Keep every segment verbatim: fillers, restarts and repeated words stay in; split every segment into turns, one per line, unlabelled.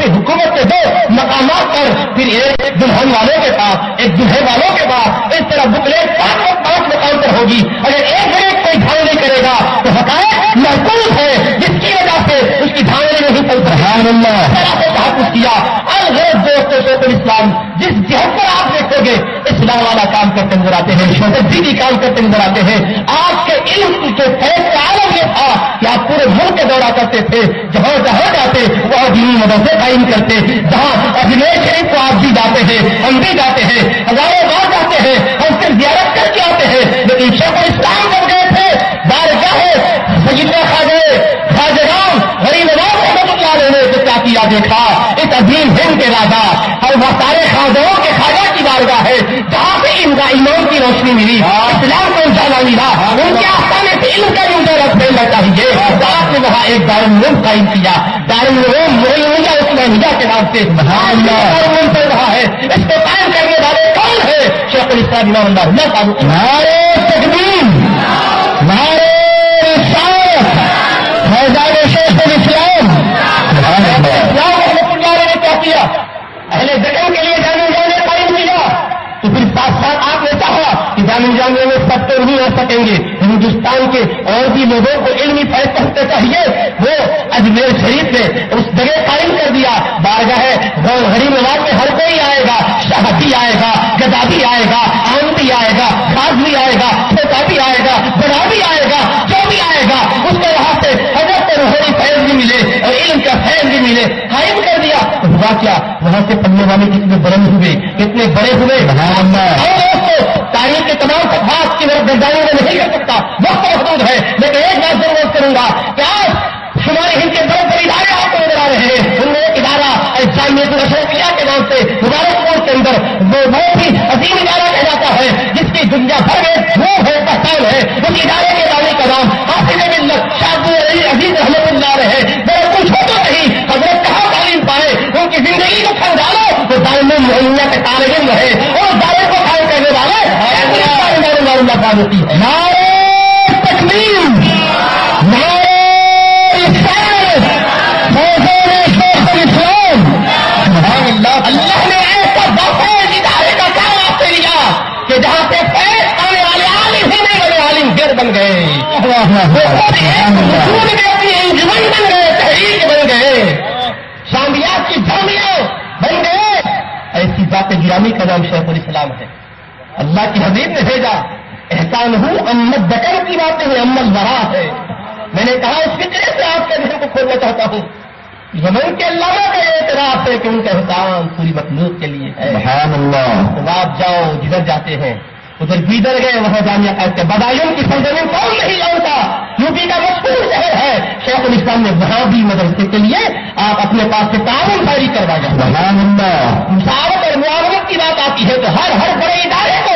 کہ حکومت کے دو مقامات پر پھر ایک دلہن والوں کے پاس ایک دلہے والوں کے پاس اس طرح بکلیٹ پانچ پانچ مقام پر ہوگی. اگر ایک گھر کوئی دھاؤ نہیں کرے گا تو حقائق محفوظ ہے جس کی وجہ سے اس کی دھاؤنے نہیں چل سبحان اللہ سے تحفظ کیا. الغرض دوستوں شیخ الاسلام جس جہت پر آپ دیکھو گے اسلام والا کام کرتے نظر آتے ہیں, شہدی کام کرتے نظر آتے ہیں. آپ کے علم کے فیض کا عالم یہ تھا کہ آپ پورے ملک کا دورہ کرتے تھے, جہاں جہاں جاتے وہاں دینی مدرسے قائم کرتے, جہاں اجمیر شریف کو آپ بھی جاتے ہیں, ہم بھی جاتے ہیں, ہزاروں بار جاتے ہیں, ہم صرف زیارت کر کے آتے ہیں. لیکن شیخ الاسلام جب گئے تھے بارگاہ سیدنا خواجہ خواجہ رام غریب نواز رحمۃ اللہ علیہ نے تو کیا کیا دیکھا, اس عظیم ہند کے راجا اور وہ سارے خواجوں کے خواجہ کی بارگاہ ہے جہاں سے ان کا ایمان کی روشنی ملی, اسلام کو جانا ملا, ان کے آستانے سے علم کا جو درخت پھیلنا چاہیے. آپ نے وہاں ایک دارالعلوم قائم کیا, دارالعلوم معلومیہ اسلامیہ کے نام سے دارالعلوم چل رہا ہے. اس کو قائم کرنے والے کون ہے؟ شیخ الاسلام امام اللہ اللہ فاروقی. نعرہ تکبیر, نعرہ رسالت, فیضان شیخ الاسلام اسلام رحمۃ اللہ علیہ نے کیا کیا؟ اہل زکم کے لیے جانے جانے قائم کیا. تو پھر ساتھ ساتھ آپ نے چاہا کہ جانے جانے میں سب تو نہیں ہو سکیں گے, ہندوستان کے اور بھی لوگوں کو علمی فیض پہنچنا چاہیے. وہ اجمیر شریف نے اس جگہ قائم کر دیا بارگاہ ہے غریب نواز میں ہر کوئی آئے گا, شاہ بھی آئے گا, گدا بھی آئے گا, عام بھی آئے گا, خاص بھی آئے گا, چھوٹا بھی آئے گا, بڑا بھی آئے گا, جو بھی آئے گا اس کو وہاں سے حضرت روحانی فیض بھی ملے اور علم کا فیض بھی ملے. قائم کر دیا. ہوا کیا, وہاں سے پڑھنے والے کتنے بلند ہوئے, کتنے بڑے ہوئے. تاریخ کے تمام صفحات کی گردانی میں نہیں کر سکتا, وقت محدود ہے, لیکن ایک بات ضرور کروں گا کہ آج شمالی ہند کے بڑے بڑے ادارے آپ کو نظر آ رہے ہیں. ان میں ایک ادارہ جامعۃ الاشرفیہ کے نام سے مبارک پور کے اندر وہ بہت ہی عظیم ادارہ کہا جاتا ہے جس کی دنیا بھر میں وہ ہے پہچان ہے. اس ادارے کے ادارے کا نام حافظ ملت شاہ عزیز رحمۃ اللہ علیہ ہے. میرا کچھ ہوتا نہیں, حضرت کہاں تعلیم پائے, ان کی زندگی کو کھنڈالو تو دارالعلوم معلومیہ کے طالب علم رہے اور دارے کو قائم کرنے والے اللہ فاروقی ہے. نعرہ تکبیر, نعرہ رسالت, فیضان شیخ الاسلام. اللہ نے ایسا بفیض ادارے کا کام آپ سے لیا کہ جہاں سے فیض آنے والے عالم ہی نہیں بنے, عالم گر بن گئے, انجمن بن گئے, تحریک بن گئے, شامیات کی جامعہ بن گئے. ایسی ذات گرامی کا نام شیخ الاسلام ہے. اللہ کی حبیب نے بھیجا, احسان ہوں امت دکر کی باتیں ہیں, امت برا ہے. میں نے کہا اس فکرے سے آپ کے ذہن کو کھولنا چاہتا ہوں. یمن کے علامہ کا اعتراف ہے کہ ان کا احسان پوری مخلوق کے لیے ہے. سبحان اللہ. تو آپ جاؤ جدھر جاتے ہیں, ادھر بیدر گئے, وہاں جامعہ قائم کیا. بدایوں کی سرزمین کون نہیں جانتا, یو پی کا مشہور شہر ہے. شیخ الاسلام نے وہاں بھی مدرسے کے لیے آپ اپنے پاس سے تعاون جاری کروایا. سبحان اللہ. مساوت اور معاونت کی بات آتی ہے تو ہر ہر بڑے ادارے کو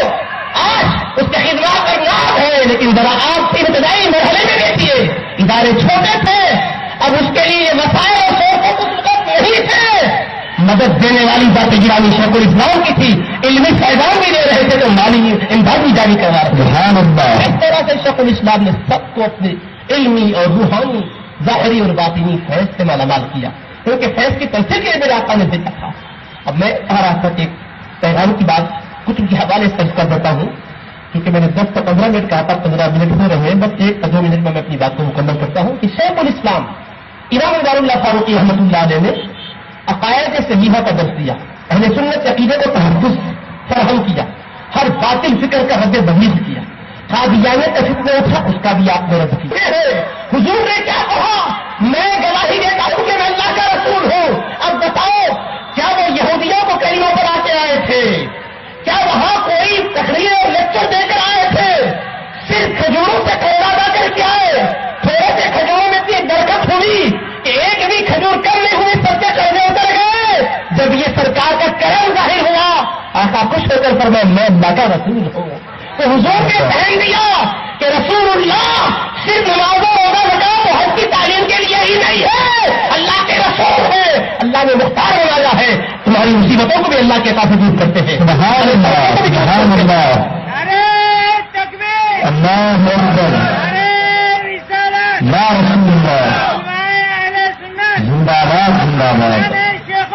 آج اس کے خدمات اور لابھ ہے, لیکن ذرا آپ کے ابتدائی مرحلے میں دیکھیے, ادارے چھوٹے تھے, اب اس کے لیے مسائل اور شوقوں کو سلطت نہیں تھے. مدد دینے والی ذات گرامی شیخ الاسلام کی تھی, علمی فیضان بھی دے رہے تھے تو مالی امداد بھی جاری کروا رہے تھے. اس طرح سے شیخ الاسلام نے سب کو اپنے علمی اور روحانی ظاہری اور باطنی فیض سے مالا مال کیا, کیونکہ فیض کی تنصیب کے میرے آقا نے دیکھا تھا. اب میں آ رہا تھا کہ پیغام کی بات کتب کے حوالے سے کر دیتا ہوں, کیونکہ میں نے دس سے پندرہ منٹ کہا تھا, پندرہ منٹ ہو رہے ہیں, بس ایک دو منٹ میں میں اپنی بات کو مکمل کرتا ہوں کہ شیخ الاسلام امام دار اللہ فاروقی رحمۃ اللہ علیہ نے عقائد صحیحہ کا درس دیا, اہل سنت عقیدے کو تحفظ فراہم کیا, ہر باطل فکر کا رد بدیل کیا, قادیانیت کا فتنہ اٹھا اس کا بھی آپ نے رد کیا. حضور نے کیا کہا, میں گواہی دیتا ہوں کہ میں اللہ کا رسول ہوں. اب بتاؤ کیا وہ یہودیوں کو کئی پر آ کے آئے تھے, کیا وہاں کوئی تقریر اور لیکچر دے کر آئے تھے, صرف کھجوروں سے کھوڑا لا کر کے آئے. تھوڑے سے کھجوروں میں اتنی برکت ہوئی کہ ایک بھی کھجور کم نہیں ہوئی, سب کے قرضے اتر گئے. جب یہ سرکار کا کرم ظاہر ہوا, آقا خوش ہو کر فرمایا میں اللہ کا رسول ہوں. تو حضور نے بیان دیا کہ رسول اللہ صرف نمازوں روزہ زکات اور حج کی تعلیم کے لیے ہی نہیں ہے, اللہ کے رسول ہے, اللہ نے مختار بنایا ہے. تمہاری مصیبتوں کو بھی اللہ کے عطا سے دور کرتے ہیں. سبحان اللہ, سبحان اللہ. نعرہ تکبیر, اللہ اکبر, نعرہ رسالت, یا رسول اللہ, زندہ باد, زندہ باد.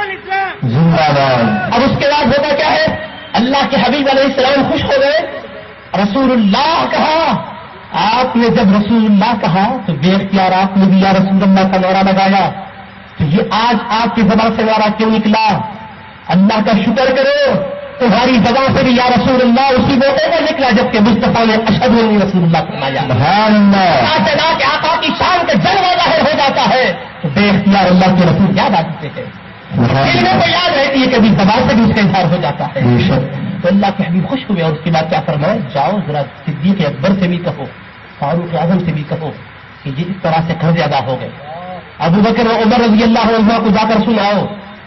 زندہ باد۔ اب اس کے بعد ہوتا کیا ہے؟ اللہ کے حبیب علیہ السلام خوش ہو گئے، رسول اللہ کہا۔ آپ نے جب رسول اللہ کہا تو بے اختیار آپ نے بھی یا رسول اللہ کا نعرہ لگایا۔ تو یہ آج آپ کی زبان سے نعرہ کیوں نکلا؟ اللہ کا شکر کرو، تمہاری زبان سے بھی یا رسول اللہ اسی موقع پر نکلا جبکہ مصطفیٰ نے اشہد ان رسول اللہ فرمایا۔ سبحان اللہ۔ چلا کہ آقا کی شان کا جلوہ ظاہر ہو جاتا ہے تو بے اختیار اللہ کے رسول یاد آتے ہیں، دل میں کو یاد رہتی ہے، کبھی زبان سے بھی اس کا اظہار ہو جاتا ہے۔ تو اللہ کے حبیب خوش ہوئے اور اس کے بعد کیا فرمائے؟ جاؤ ذرا صدیق اکبر سے بھی کہو، فاروق اعظم سے بھی کہو کہ یہ اس طرح سے قرض ادا ہو گئے۔ ابو بکر و عمر رضی اللہ عنہ کو جا کر سناؤ۔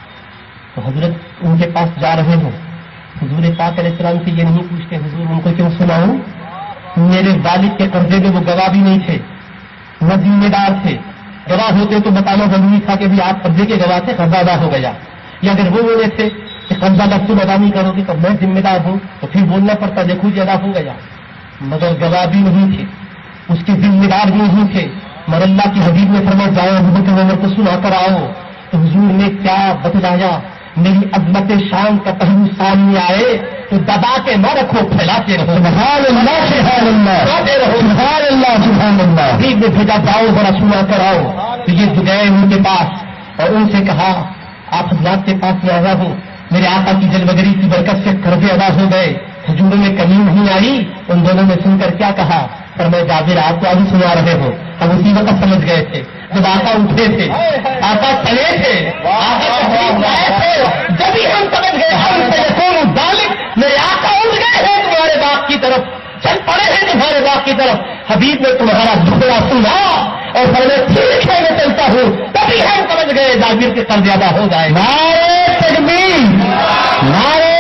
تو حضرت ان کے پاس جا رہے ہوں، حضور پاک علیہ السلام سے یہ نہیں پوچھتے حضور ان کو کیوں سناؤں؟ میرے والد کے قرضے میں وہ گواہ بھی نہیں تھے، نہ ذمہ دار تھے، گواہ ہوتے تو بتانا ضروری تھا کہ بھی آپ قرضے کے گواہ تھے، قرضہ ادا ہو گیا۔ یا اگر وہ بولے تھے کہ قرضہ لگ تم ادا نہیں کرو گے تو میں ذمہ دار ہوں تو پھر بولنا پڑتا دیکھو جی ادا ہو گیا، مگر گواہ بھی نہیں تھے، اس کے ذمہ دار بھی نہیں تھے۔ مگر اللہ کی حبیب نے فرمایا جاؤ ابو بکر عمر کو سنا کر آؤ۔ تو حضور نے کیا بتلایا؟ میری عظمت شان کا پہلو سامنے آئے تو دبا کے نہ رکھو، پھیلاتے رہو۔ سبحان اللہ سبحان اللہ سبحان اللہ سبحان اللہ۔ حبیب نے بھیجا جاؤ ذرا سنا کر آؤ۔ تو یہ گئے ان کے پاس اور ان سے کہا آپ حضرات کے پاس میں آیا ہوں، میرے آقا کی جلوگری کی برکت سے قرضے ادا ہو گئے، حضور میں کمی نہیں آئی۔ ان دونوں نے سن کر کیا کہا؟ فرمایا جابر آپ کو ابھی سنا رہے ہو، ہم اسی وقت سمجھ گئے تھے جب آقا اٹھے تھے، آقا چلے تھے، آقا تشریف لائے تھے، جبھی ہم سمجھ گئے ہم سے یکون ذالک، میرے آقا اٹھ گئے ہیں تمہارے باغ کی طرف، چل پڑے ہیں تمہارے باغ کی طرف۔ حبیب نے تمہارا دکھڑا سنا اور فرمایا ٹھیک ہے میں چلتا ہوں، تبھی ہم سمجھ گئے جابر کے قرض ادا ہو جائے۔ نعرہ تکبیر، نعرہ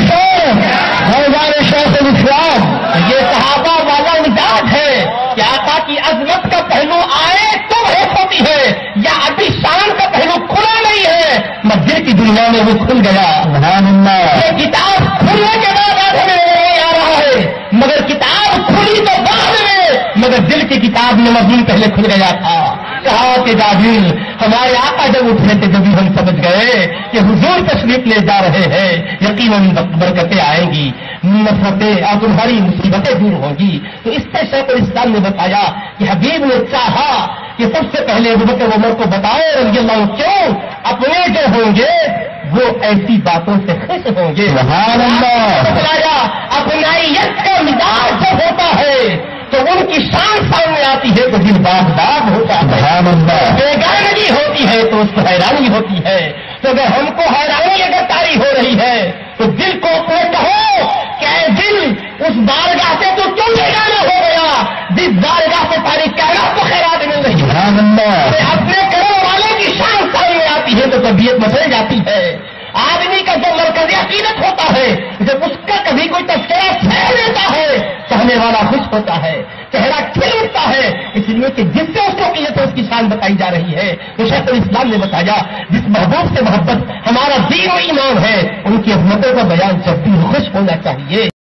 رسالت، نعرہ شیخ الاسلام۔ یہ صحابہ والا مزاج ہے کہ آقا کی عظمت کا پہلو آئے تو ہے ہوتی ہے، یا ابھی شان کا پہلو کھلا نہیں ہے، مسجد کی دنیا میں وہ کھل گیا۔ سبحان اللہ۔ یہ کتاب کھلنے کے بعد آدمی نہیں آ رہا ہے، مگر کتاب کھلی تو بعد میں، مگر دل کی کتاب میں مضمون پہلے کھل گیا تھا۔ کہا کہ جابر ہمارے آقا جب اٹھے تھے جبھی ہم سمجھ گئے کہ حضور تشریف لے جا رہے ہیں، یقیناً برکتیں آئیں گی، نفرتیں اور تمہاری مصیبتیں دور ہوں گی۔ تو اس سے شیخ الاسلام نے بتایا کہ حبیب نے چاہا کہ سب سے پہلے ابو بکر عمر کو بتائے رضی اللہ عنہ، کیوں؟ اپنے جو ہوں گے وہ ایسی باتوں سے خوش ہوں گے۔ سبحان اللہ۔ بتلایا اپنائیت کا مزاج جو ہوتا ہے تو ان کی شان سامنے آتی ہے تو دل باغ باغ ہوتا ہے، بیگانگی ہوتی ہے تو اس کو حیرانی ہوتی ہے۔ تو اگر ہم کو حیرانی اگر تاری ہو رہی ہے تو دل کو اپنے کہو کہ اے دل اس بارگاہ سے تو کیوں بیگانہ ہو گیا جس بارگاہ سے تاری کائنات کو خیرات مل رہی ہے۔ اپنے کرم والے کی شان سامنے آتی ہے تو طبیعت بدل جاتی ہے۔ آدمی کا جو مرکزی عقیدت ہوتا ہے جب اس کا کبھی کوئی تذکرہ پھیل دیتا ہے چاہنے والا خوش ہوتا ہے، چہرہ کھل اٹھتا ہے، اس لیے کہ جس سے اس کو عقیدت ہے اس کی شان بتائی جا رہی ہے۔ تو شیخ الاسلام نے بتایا جس محبوب سے محبت ہمارا دین و ایمان ہے ان کی عظمتوں کا بیان جب بھی خوش ہونا چاہیے۔